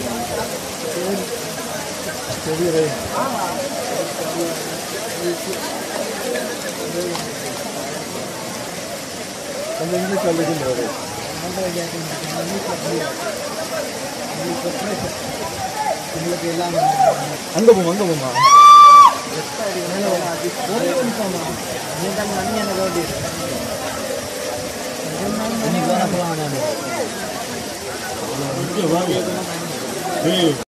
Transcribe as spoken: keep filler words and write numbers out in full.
சரி ரே கொஞ்சம் இங்கிலீஷ் சொல்லிட்டு உங்களுக்கு எல்லாம் அங்கே போமா அங்கே போமா நீ